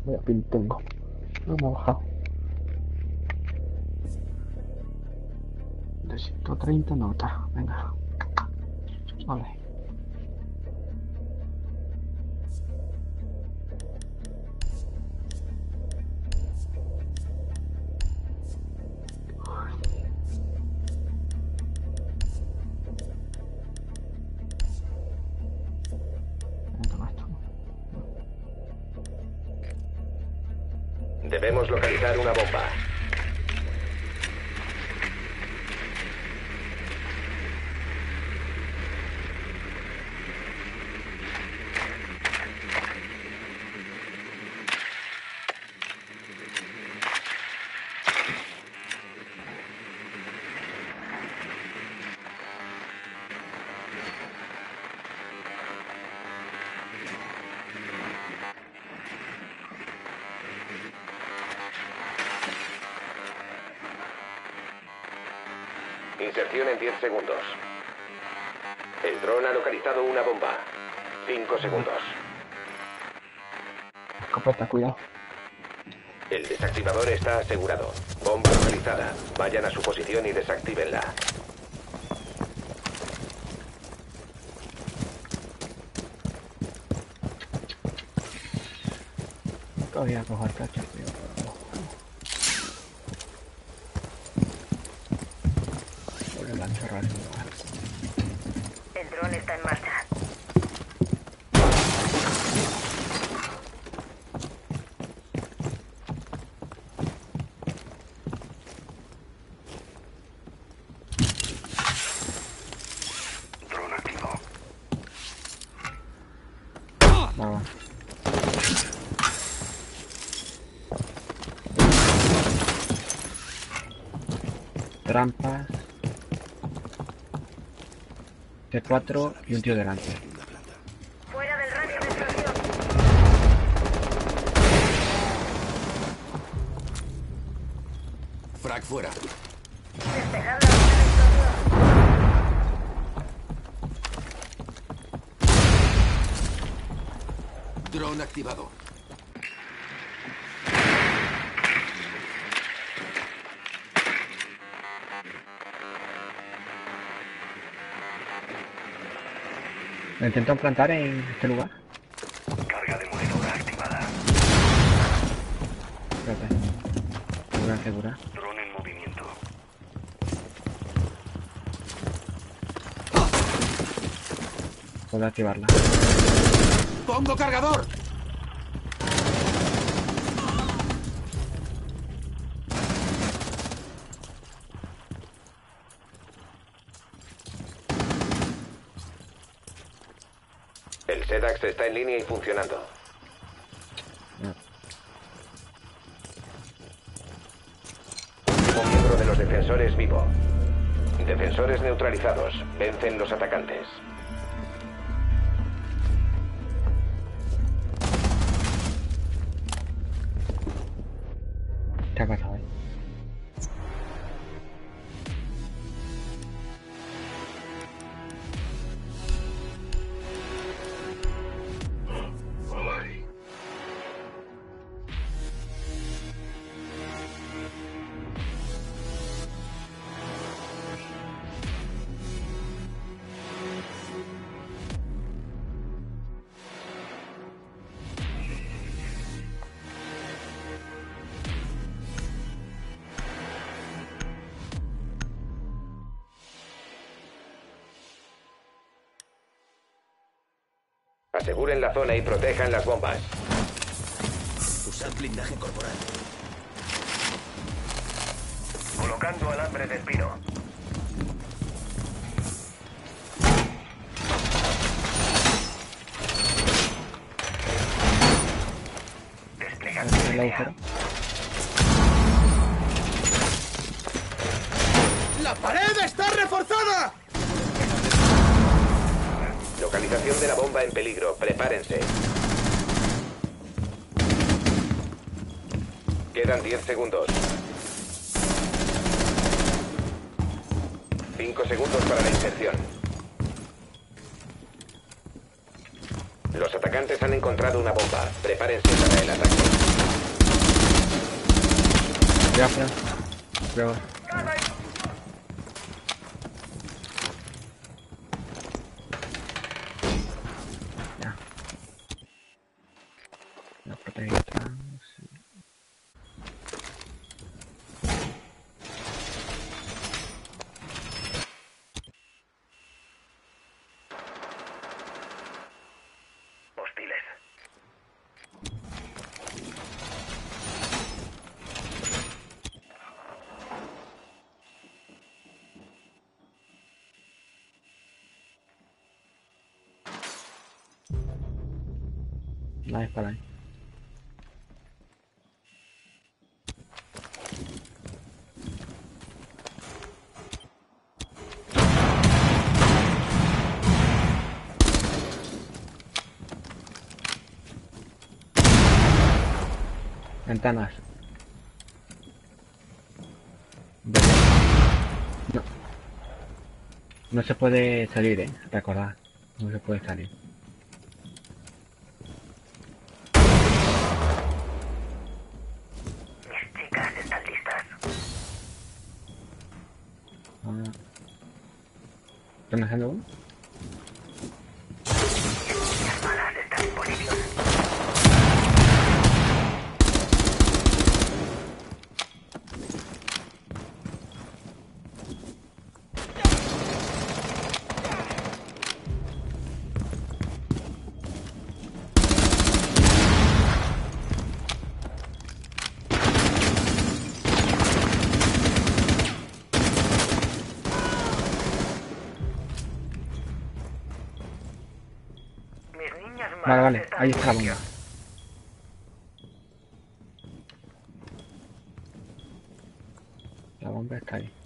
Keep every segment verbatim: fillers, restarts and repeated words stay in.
Voy a pin tengo. No me ha bajado. De ciento treinta nota. Venga. Vale. Debemos localizar una bomba. Inserción en diez segundos. El dron ha localizado una bomba. cinco segundos. Escopeta, cuidado. El desactivador está asegurado. Bomba localizada. Vayan a su posición y desactívenla. Todavía coger cacho, tío. Voy a lanzar algo. El dron está en marcha. Dron activo. Vamos. Trampas. T cuatro y un tío delante. Fuera del radio de explosión. Frag fuera. Despejar la zona de explosión. Dron activado. ¿Me intentan plantar en este lugar? Carga demoledora activada. Espérate. Segura, segura. Dron en movimiento. Puedo activarla. ¡Pongo cargador! El SEDAX está en línea y funcionando. Un miembro de los defensores vivo. Defensores neutralizados. Vencen los atacantes. ¿Qué ha pasado ahí? Aseguren la zona y protejan las bombas. Usad blindaje corporal. Colocando alambre de espino. Desplegando El agujero. ¡La pared está reforzada! Localización de la bomba en peligro. Prepárense. Quedan diez segundos. cinco segundos para la inserción. Los atacantes atacantes han encontrado una bomba. Prepárense para el ataque. Ya, Fran. Prueba. Ya. La proteína. Sí. Hostiles. La dispara ahí. Ventanas. Vale. No. No se puede salir, eh. Recordad. No se puede salir. Mis chicas están listas. Ah. ¿Están haciendo uno? Las balas están disponibles. Mis niñas malas Vale, vale. están Ahí en está la sitio. bomba. La bomba está ahí.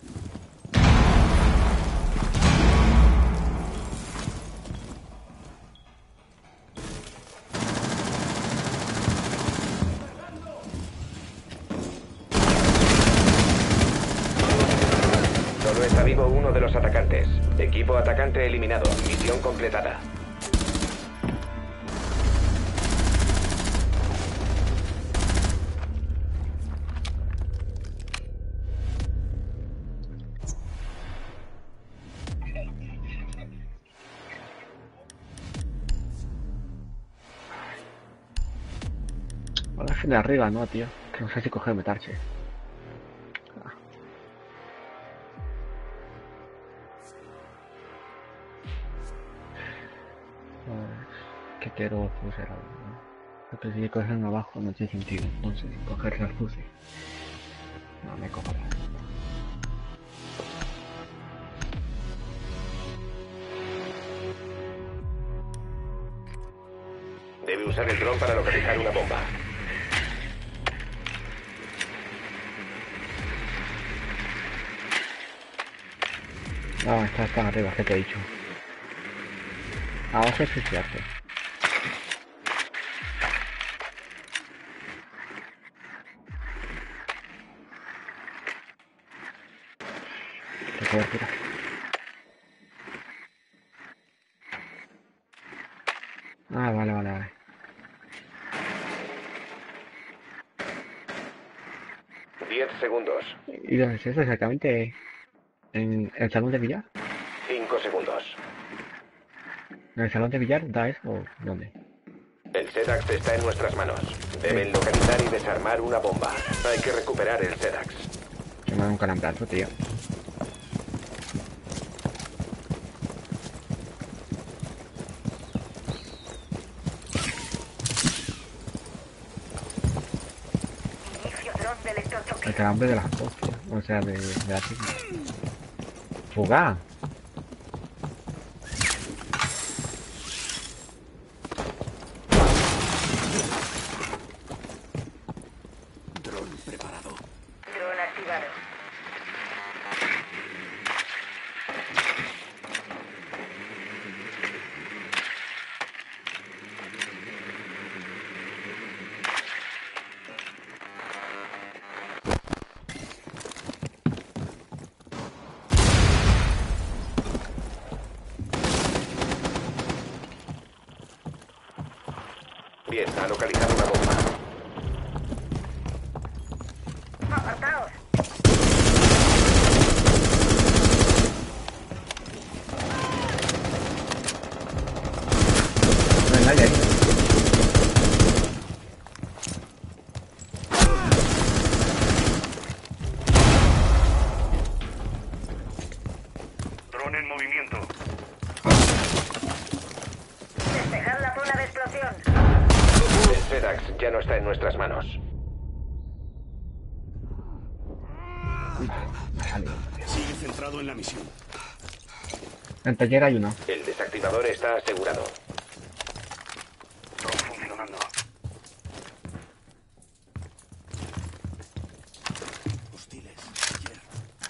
Solo está vivo uno de los atacantes. Equipo atacante eliminado. Misión completada. Ahora es de arriba, ¿no, tío? Que no sé si coger metarse. Ah. Pues, ¿qué quiero fusil ahora, no? Porque si cogen abajo no tiene sentido, entonces coger el fusil. No, me cojo la. Debe usar el dron para localizar una bomba. No, está, está arriba, que te he dicho. Abajo es suicidarse. Qué cobertura. Ah, vale, vale, vale. Diez segundos. ¿Y dónde es eso exactamente? ¿En el salón de billar? Cinco segundos. ¿En el salón de billar da eso o dónde? El SEDAX está en nuestras manos. Deben localizar y desarmar una bomba. Hay que recuperar el SEDAX. Se me da un calambrazo, tío. Inicio dron de electrochoque. El calambre de las dos, tío. O sea, de, de la chica. ¡Fuga! Dron preparado. Dron activado. Bien, ha localizado una bomba. ¡Apartaos! No hay nadie ahí. Dron en movimiento. Despejad la zona de explosión. El Sedax ya no está en nuestras manos. Me ha salido. Sigue centrado en la misión. En taller hay uno. El desactivador está asegurado. Dron funcionando. Hostiles. Ayer.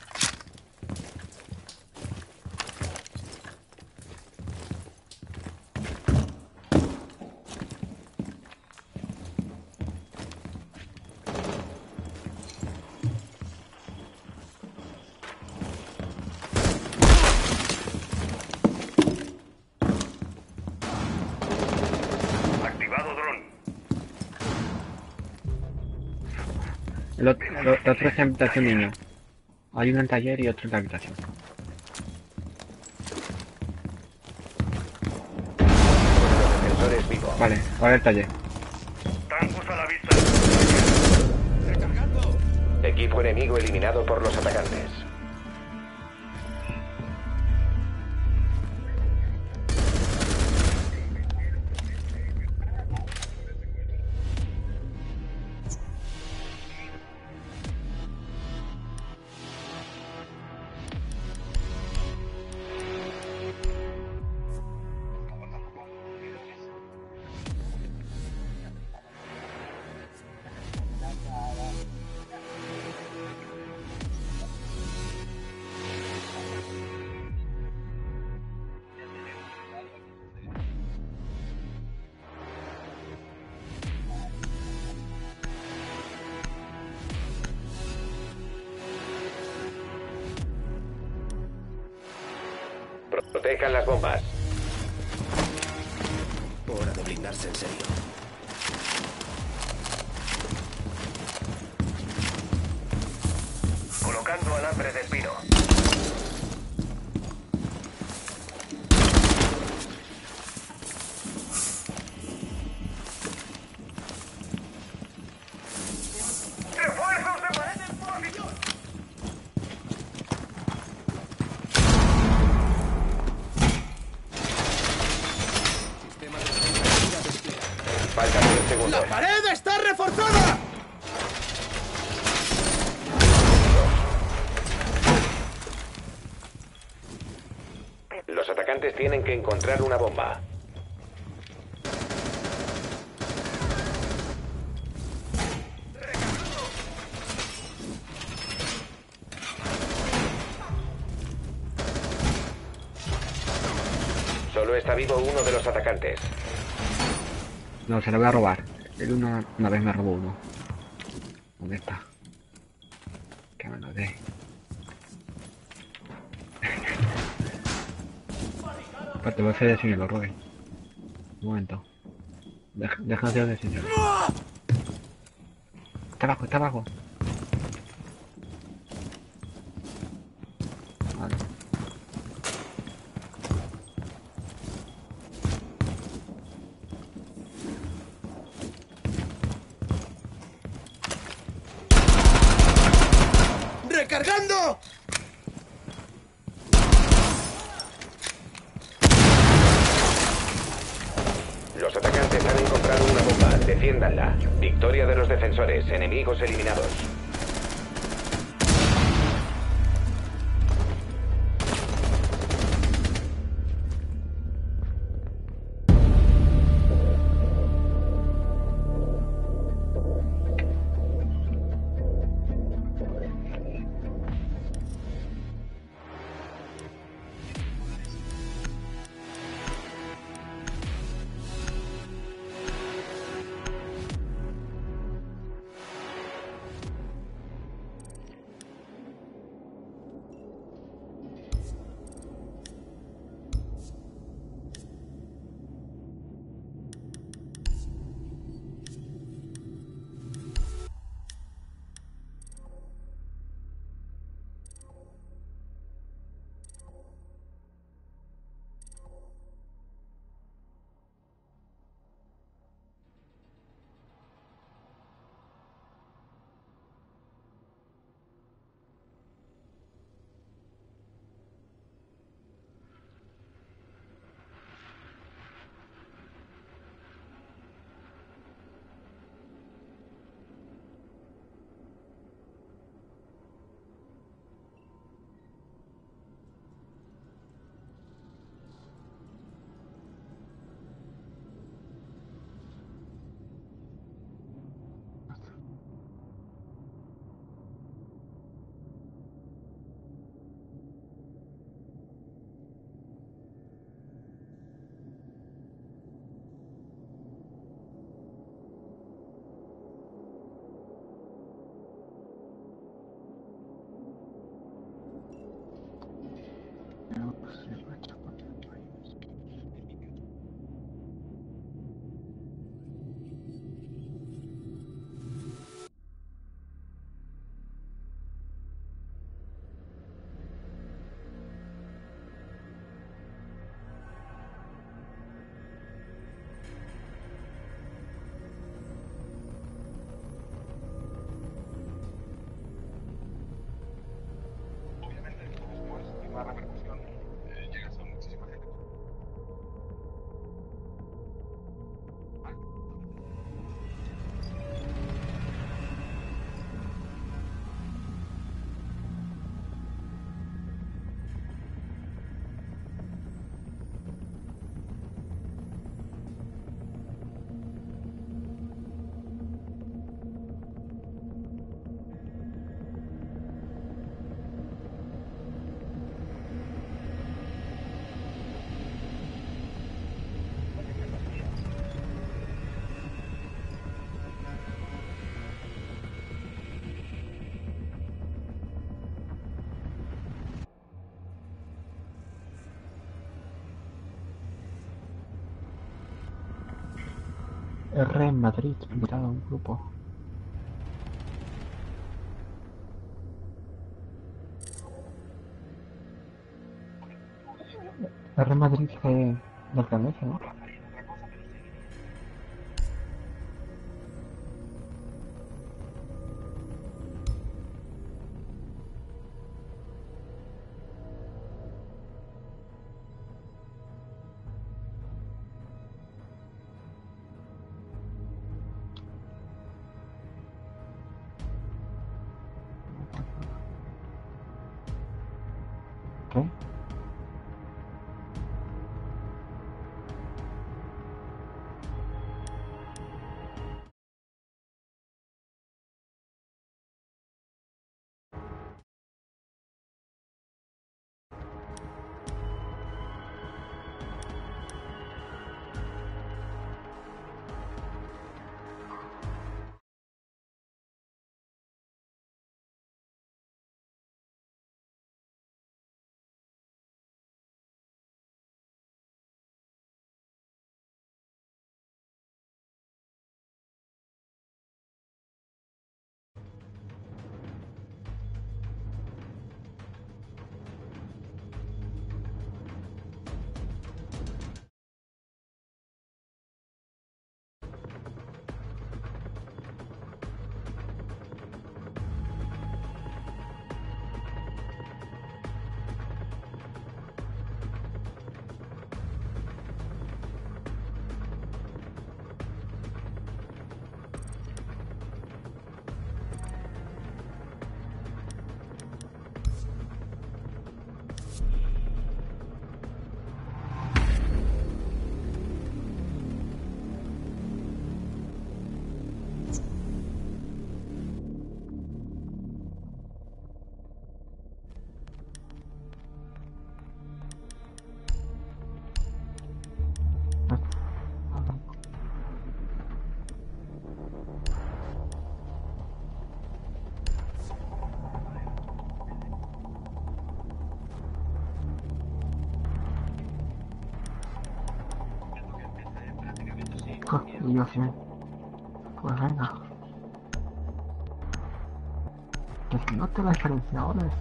Activado dron. El otro, el otro está en habitación niño. Hay uno en taller y otro en la habitación. Los defensores vivo. Vale, ahora el taller. Tancos a la vista. ¡Recargando! Equipo enemigo eliminado por los atacantes. Protejan las bombas. Hora de blindarse en serio. Colocando alambre de espino. ¡Refuerzos de pared en posición! Sistema de seguridad desplegado. Faltan diez segundos. ¡Pared está reforzada! Los atacantes tienen que encontrar una bomba. Solo está vivo uno de los atacantes. No, se lo voy a robar. El uno una vez me robó uno. ¿Dónde está? Que me lo dé. Aparte voy a hacer de lo robe. Un momento. Deja, deja de hacer de Está abajo, está abajo. Vale. ¡Recargando! Los atacantes han encontrado una bomba. Defiéndanla. Victoria de los defensores. Enemigos eliminados. R en Madrid, invitado a un grupo. R Madrid de del Canesa, ¿no? ¿Qué? Y yo sí. Pues venga. Que si no te la diferenciadores.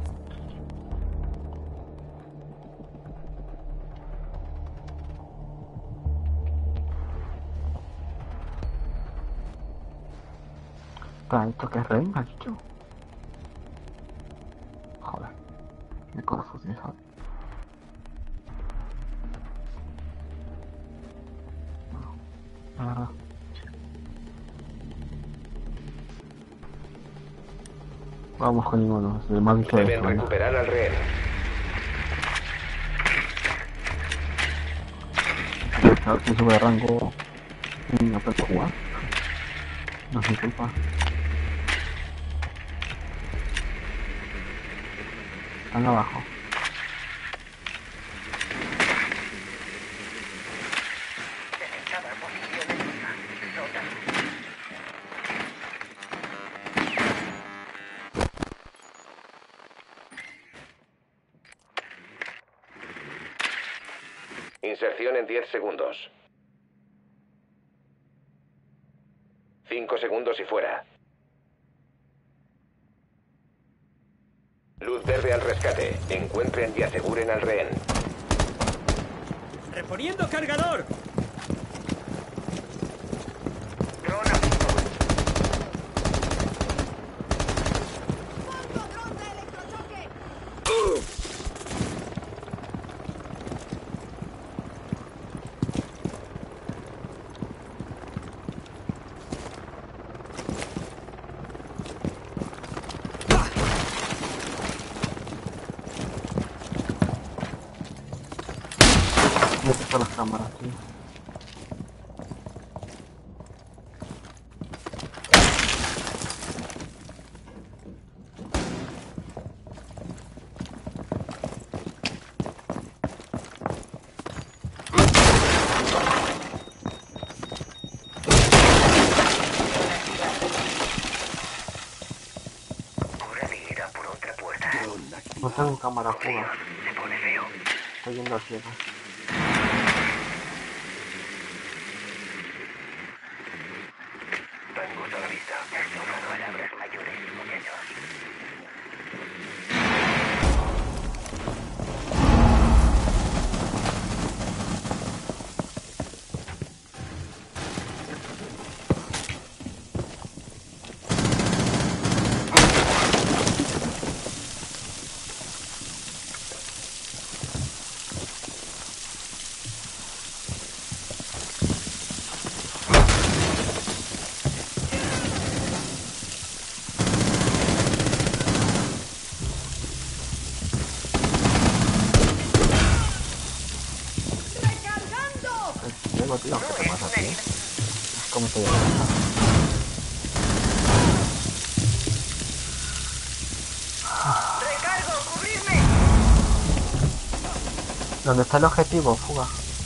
Para esto que es renga, chicho. Joder. Me confusión, ¿sabes? La verdad. Vamos con ninguno, si más dicho Deben eso, ¿no? recuperar al rehén. A ver si sube de rango y no puedo jugar. No es mi culpa. Están abajo. Desechada posición enemiga. Nota. Inserción en diez segundos. cinco segundos y fuera. Luz verde al rescate. Encuentren y aseguren al rehén. ¡Reponiendo cargador! Dron activo. Yo quito las cámaras, tío. Hora de ir a por otra puerta. Dron activo. No tengo cámara, fuga. Se pone feo. Estoy yendo al cielo. algo, tío. ¿Qué te Es pasa, una tío? herida. ¿Cómo te llamas? ¡Recargo! ¡Cubrirme! ¿Dónde está el objetivo? Fuga.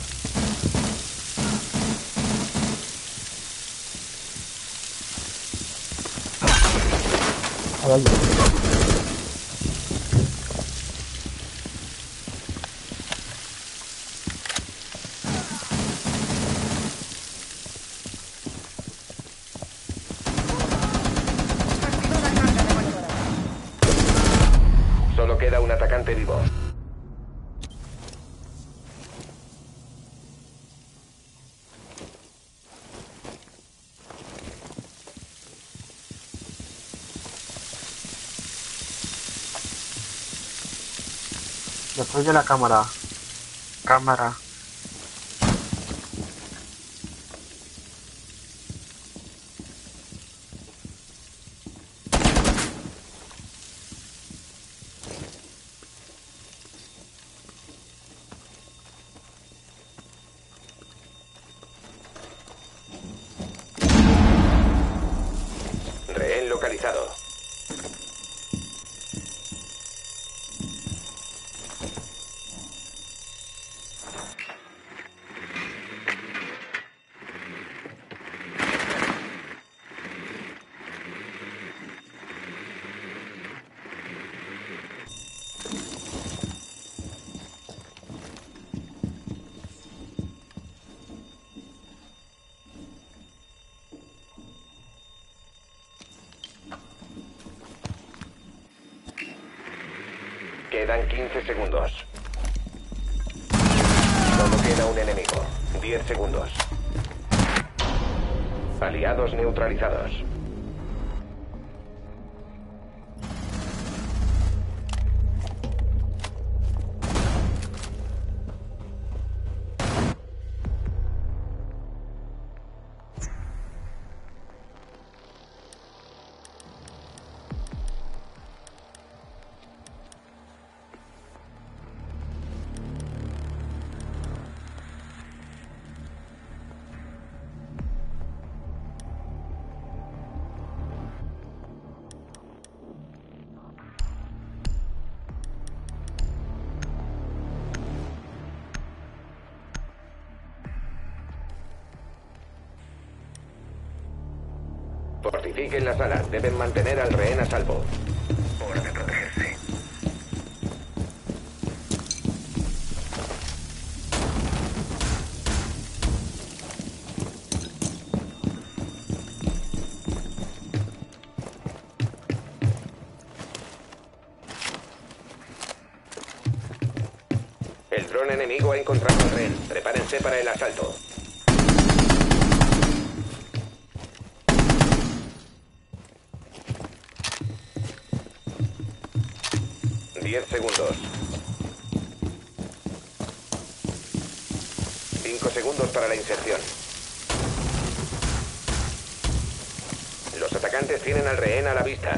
Ahí, ahí. Activa la carga de maniobra. Solo queda un atacante vivo. Destruye la cámara. Cámara. Rehén localizado. Quedan quince segundos. Solo queda un enemigo. diez segundos. Aliados neutralizados. Fortifiquen la sala. Deben mantener al rehén a salvo. Hora de protegerse. El dron enemigo ha encontrado al rehén. Prepárense para el asalto. diez segundos. cinco segundos para la inserción. Los atacantes tienen al rehén a la vista.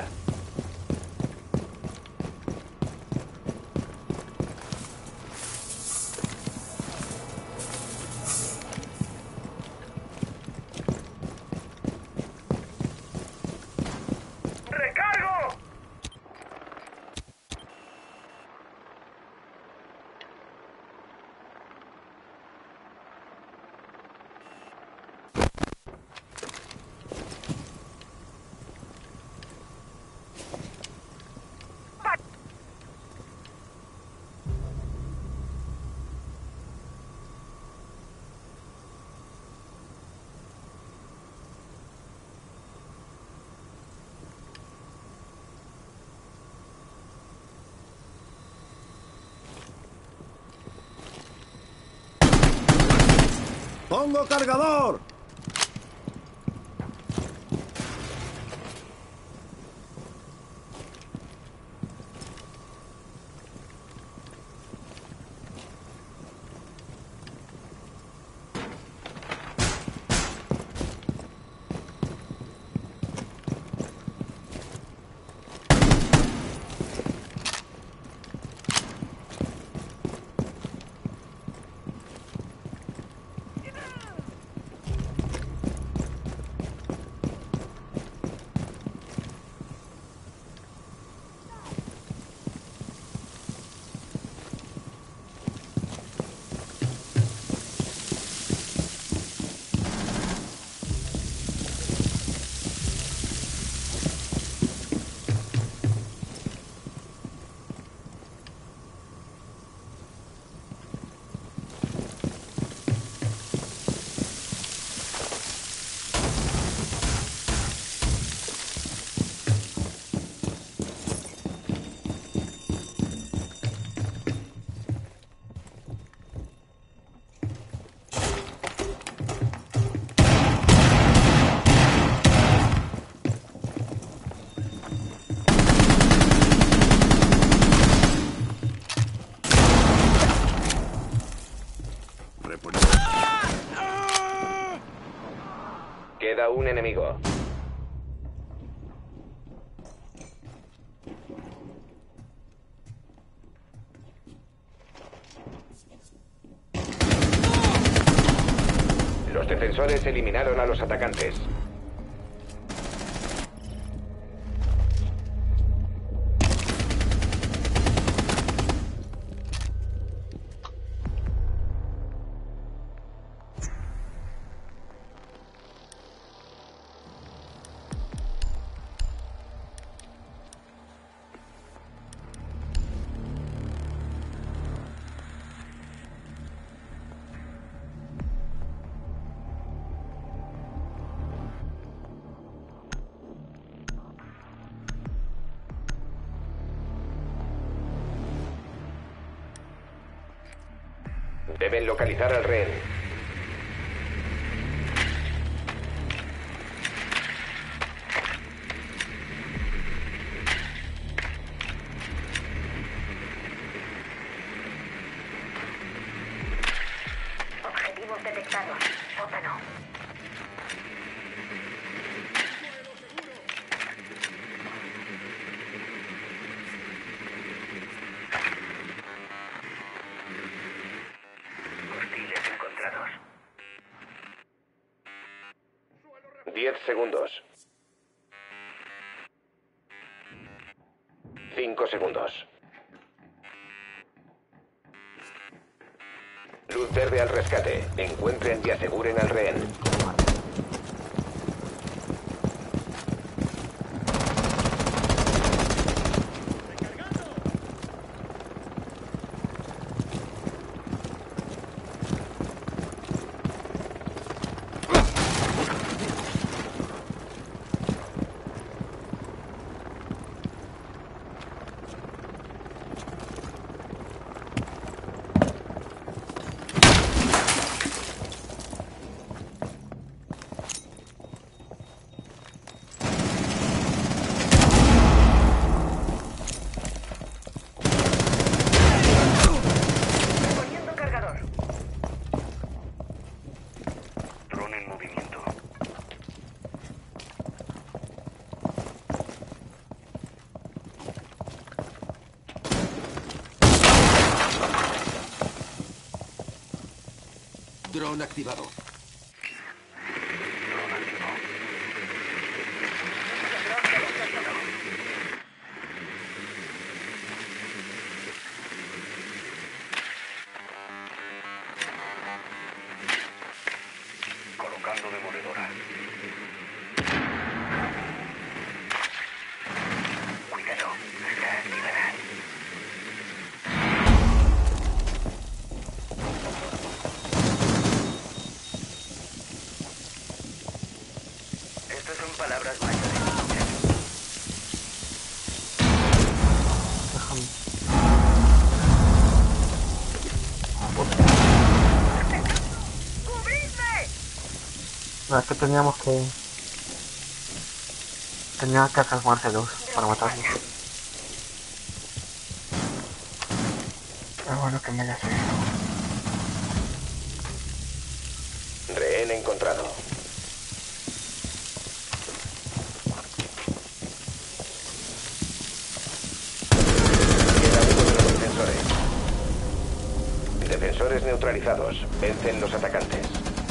¡Recargo! ¡Pongo cargador! reponer. Queda un enemigo. Los defensores eliminaron a los atacantes. Deben localizar al rehén. Objetivos detectados. Sótano. Hostiles encontrados. Diez segundos. Cinco segundos. Luz verde al rescate. Encuentren y aseguren al rehén. Poniendo cargador. Dron en movimiento. Dron activado. Dron activo. Colocando demoledora. Cuidado, está activada. Estas son palabras mayores. Déjame. ¡Cubridme! No, es que teníamos que... Teníamos que transformárselos para matarlos. Es bueno que me haya seguido. Rehén encontrado. Queda uno de los defensores. Defensores neutralizados. Vencen los atacantes.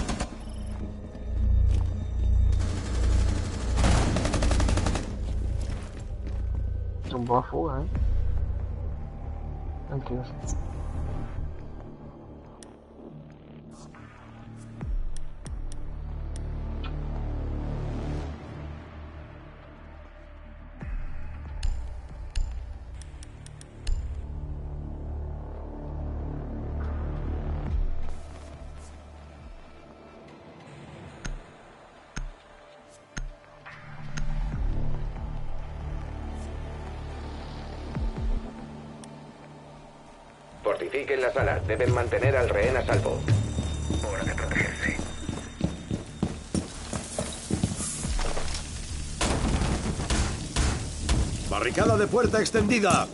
Tumbó a fuga, ¿eh? veintidós. Fortifiquen la sala. Deben mantener al rehén a salvo. Hora de protegerse. Barricada de puerta extendida.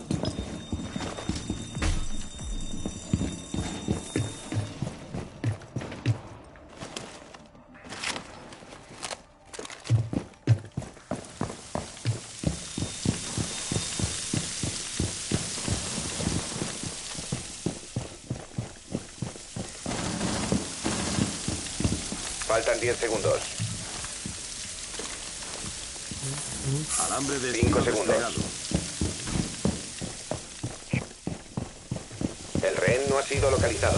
Faltan diez segundos. Alambre de Cinco estilo segundos. desplegado. El rehén no ha sido localizado.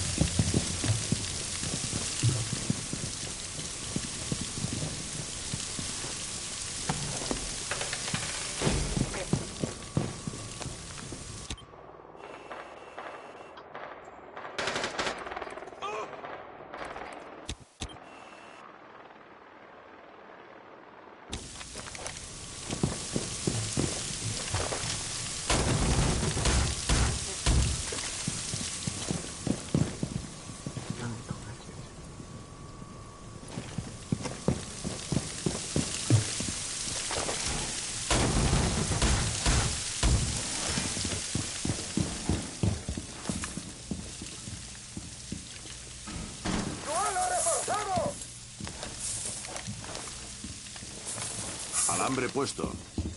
Alambre puesto.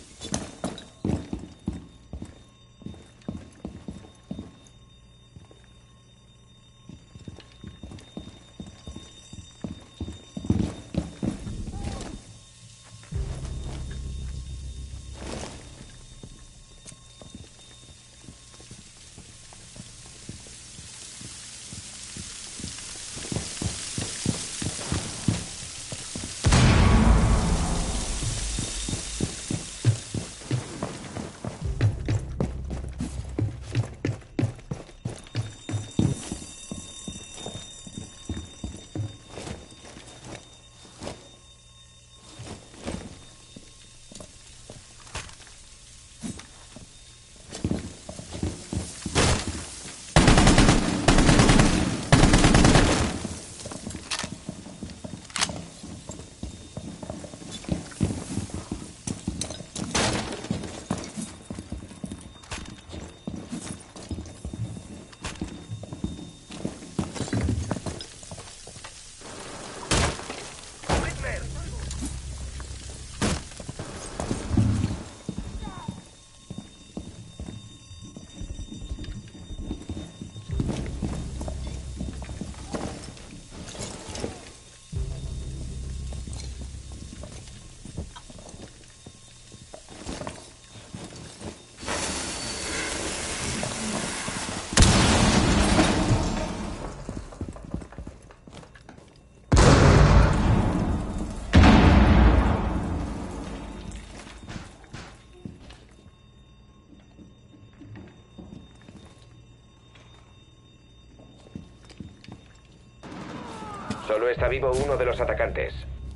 Solo está vivo uno de los atacantes.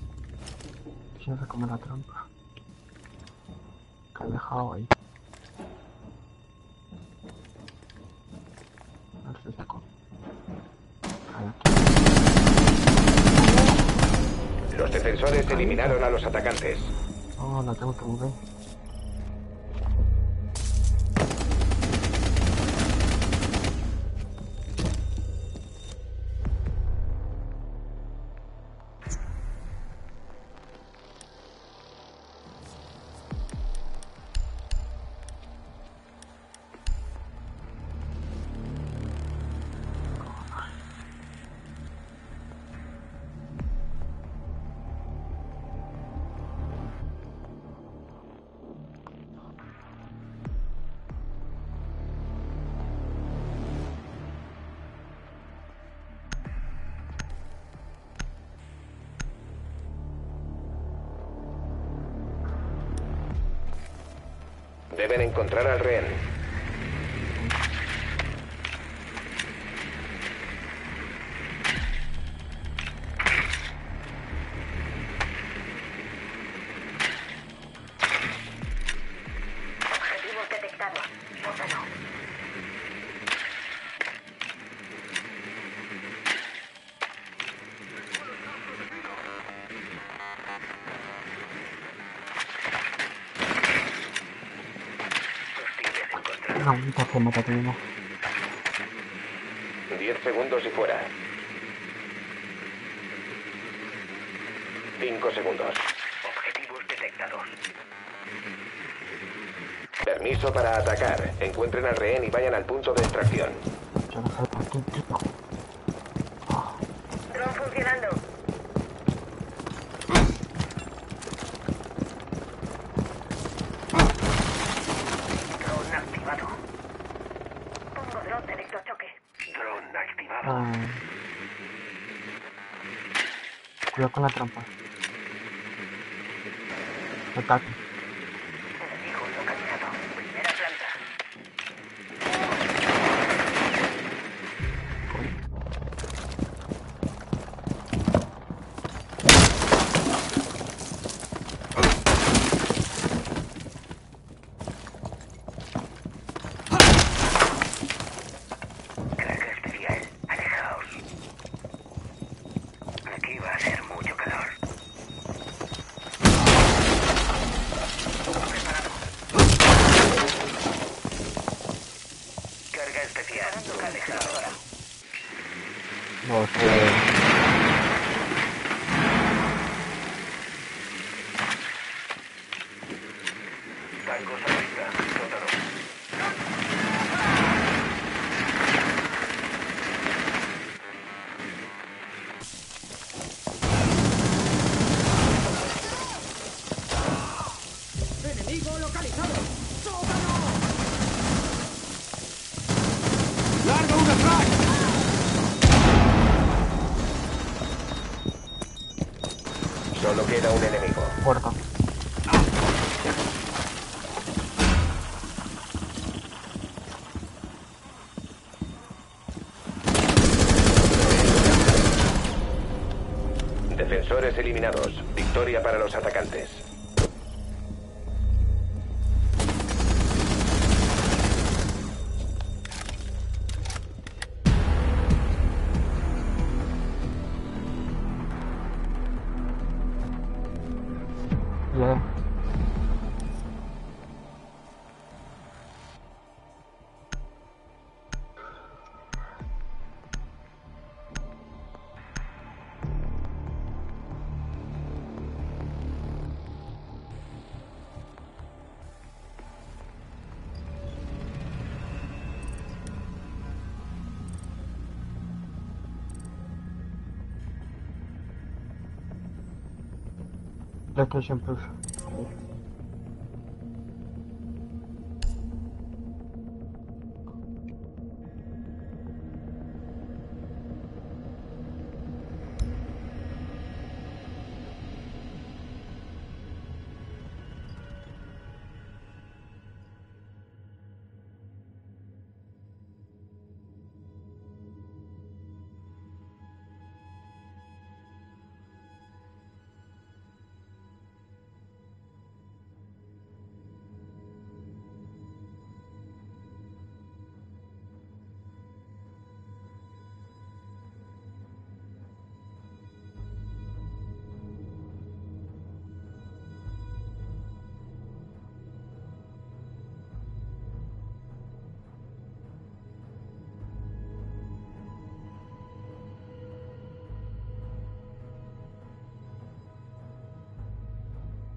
Se hace como la trampa. Que he dejado ahí. A ver si saco. Ahí aquí. Los defensores eliminaron a los atacantes. Oh, la tengo que mover. Deben encontrar al rehén. Objetivos detectados. Sótano. Una bonita forma que tenemos. Diez segundos y fuera. Cinco segundos. Objetivos detectados. Permiso para atacar. Encuentren al rehén y vayan al punto de extracción. Yo no sé por qué, tío. Dron funcionando. Eh... Cuidado con la trampa. Ataque. Enemigo localizado. Primera planta. Carga especial. Alejaos. Aquí va a ser mucho calor. Preparado. Carga especial. Alejaos. No sé. Tangos a vista. Sótano. ¡Enemigo localizado! ¡Sótano! ¡Larga una track! Solo queda un enemigo. Puerta. Defensores eliminados. Victoria para los atacantes. Ya. PlayStation Plus.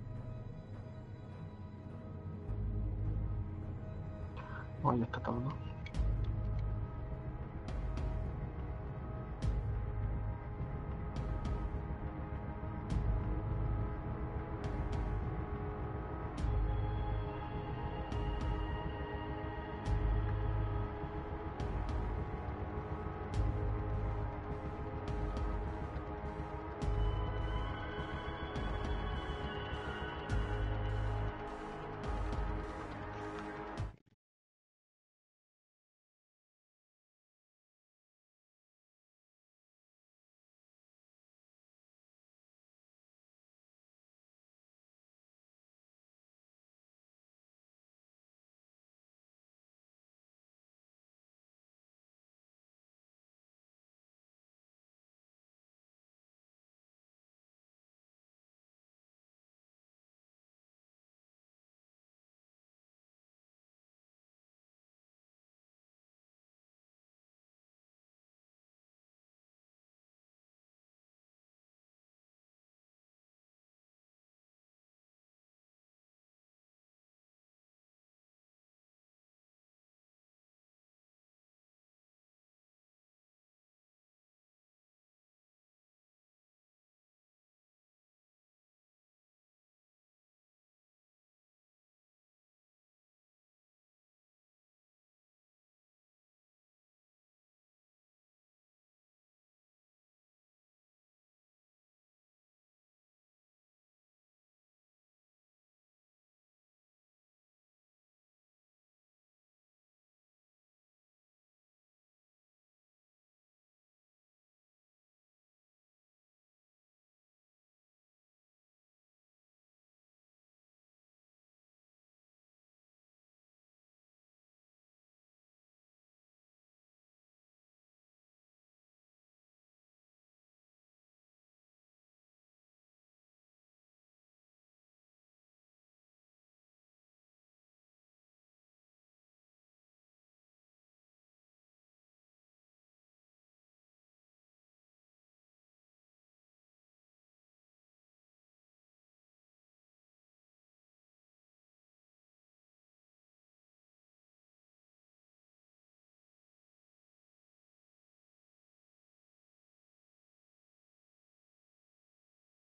Bueno, ya está todo, ¿no?